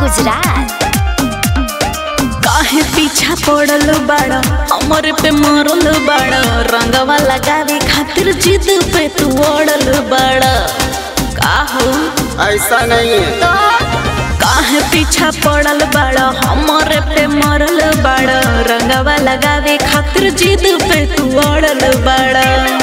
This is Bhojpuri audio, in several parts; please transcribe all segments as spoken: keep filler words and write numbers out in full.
गुजरात। काहे पीछा पड़ल बाड़ा, हमरे पे मरल बाड़ा, रंगवा लगावे खातिर जिद पे तू अड़ल बाड़ा। का हो ऐसा नहीं है तो काहे पीछा पड़ल बाड़ा, हमरे पे मरल बाड़ा, रंगवा लगावे खातिर जिद पे तू अड़ल बाड़ा।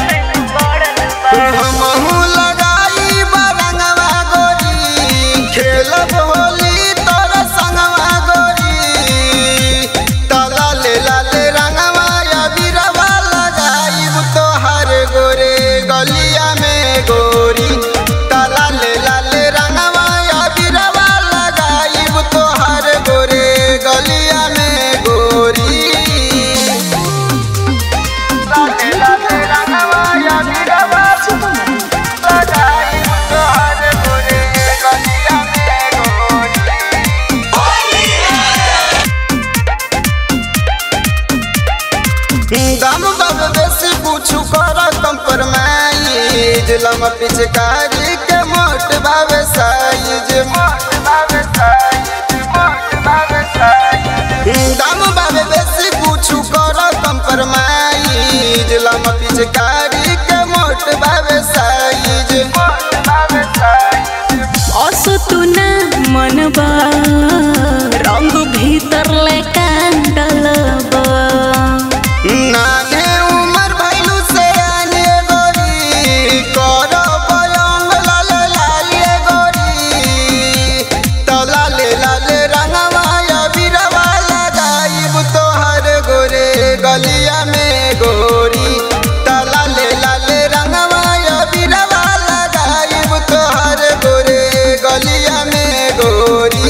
हमहू लगाई रंगवा गोरी, खेलब होली तोर संगवा गोरी, ताला ले लाले रंगवा या बिरवा लगाई तोहर गोरे गलिया में गोरी, ताला ले लाले रंगवा या बिरवा लगाई तोहर गोरे गलिया में गोरी, लाले लाले रंगवा या बिरवा दाम बाब बेसी पूछू कर कंप्रोमाइज, लम पिचकारी के मोट बाबे साइज, दाम बाबे बेसी पूछू कर कंप्रोमाइज, लम पिचकारी के मोट बाबे साइज। असो तू ना मनबा रंग भीतर ले कांडलबा, नाने उमर भैलू से आने गोरी, करो बयंग लाले लाले गोरी, तला ले लाले रंगवा या बिरवा लगाईब तोहर गोरे गलिया में गोरी, तला ले लाले रंगवा या बिरवा लगाईब तोहर गोरे गलिया में गोरी,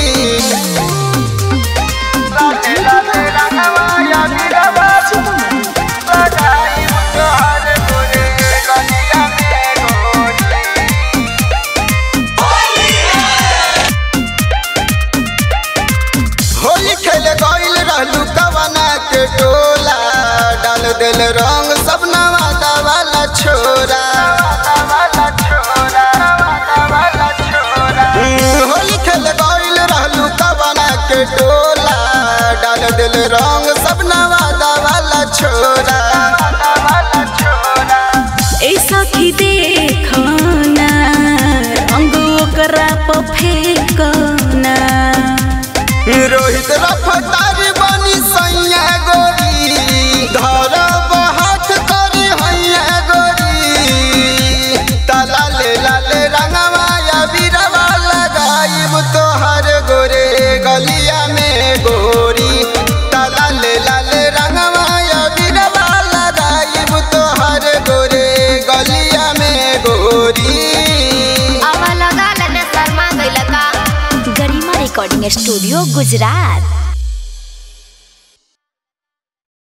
लाले लाले रंगवा या बिरवा के टोला, डाल दिल रंग सब नवादा वाला छोरा, होली खेल गइल रहलू कवना के टोला, डाल दिल रंग सब नवादा वाला छोरा। ऐसा की देखना रंग ओकरा पे फेंकना, रोहित रफ्तार बनी सैया गोरी, धरब हाथ करी हैया गोरी, ताला ले लाले रंगवा या बिरवा लगाईब तोहर गोरे गलिया में गोरी, ताला ले लाले रंगवा या बिरवा लगाईब तोहर गोरे गलिया में गोरी। आवा लगा लने शर्मा गइल का। Garima recording studio Gujarat.